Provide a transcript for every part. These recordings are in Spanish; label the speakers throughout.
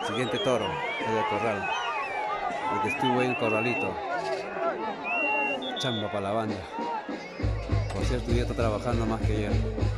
Speaker 1: Siguiente toro es del corral. El que estuvo en el corralito. Chamba para la banda. Por cierto, ya está trabajando más que yo.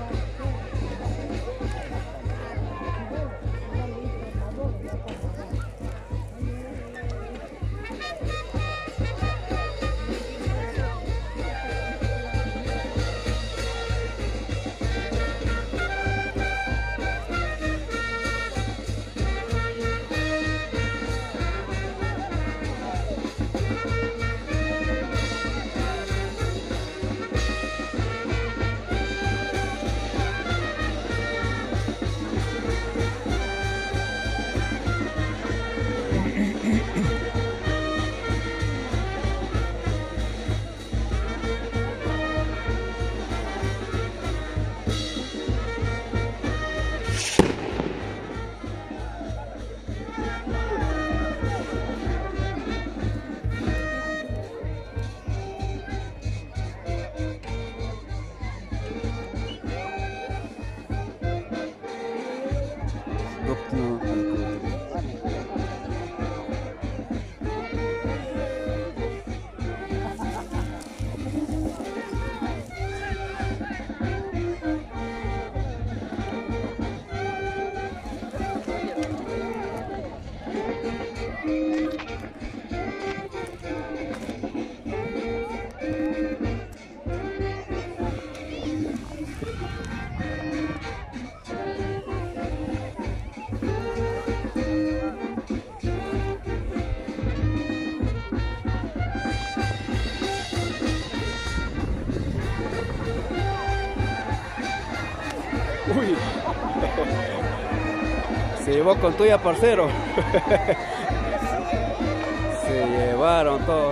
Speaker 1: Uy, se llevó con tuya, parcero. Se llevaron todos.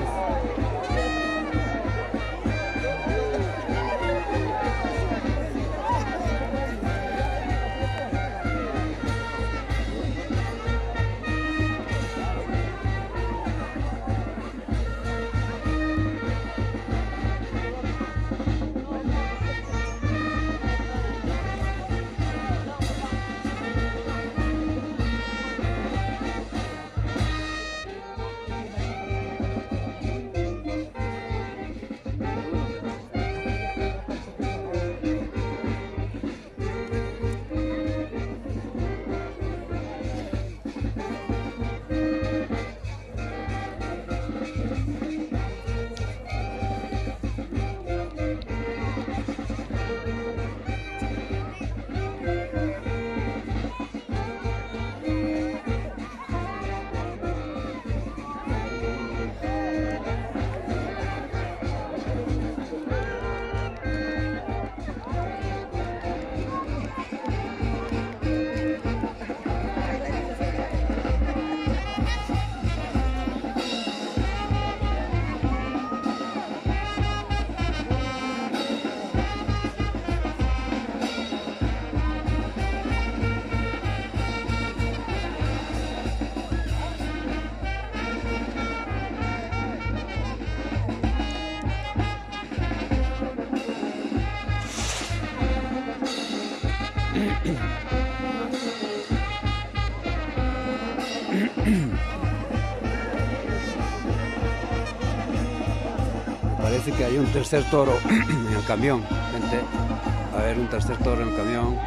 Speaker 1: Parece que hay un tercer toro en el camión, gente. A ver, un tercer toro en el camión.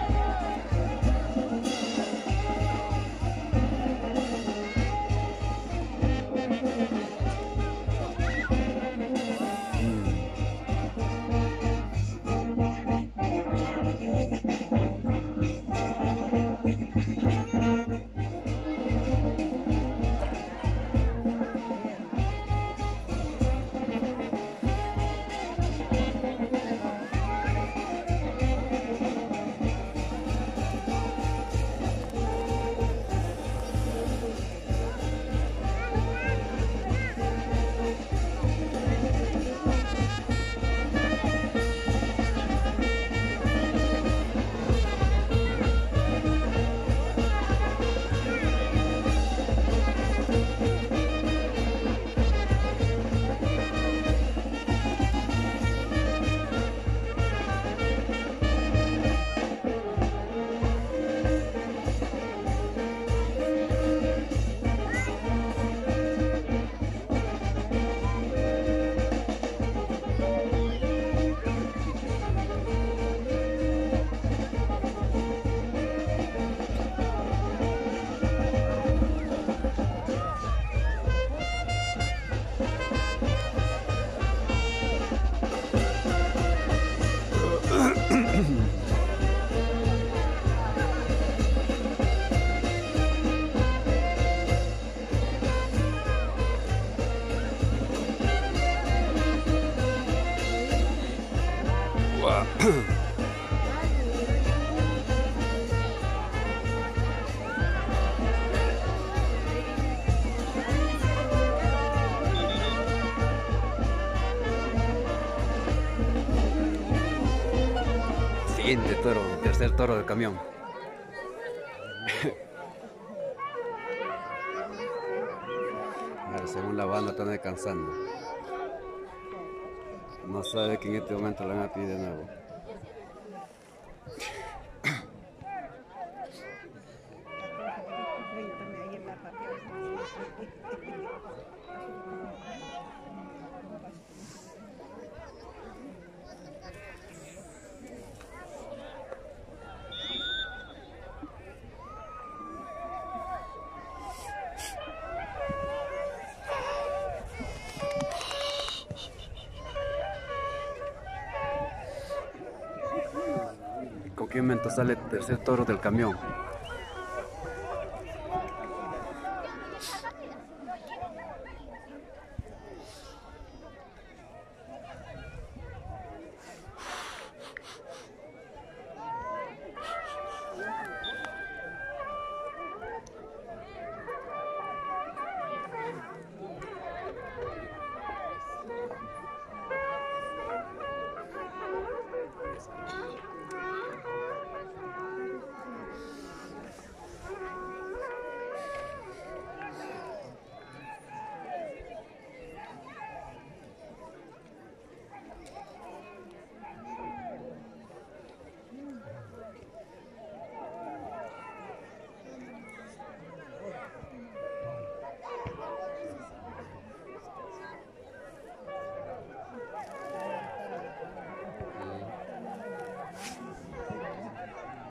Speaker 1: Siguiente toro, tercer toro del camión. A ver, según la banda están descansando. No sabe que en este momento la van a pedir de nuevo. ¿Con qué momento sale el tercer toro del camión?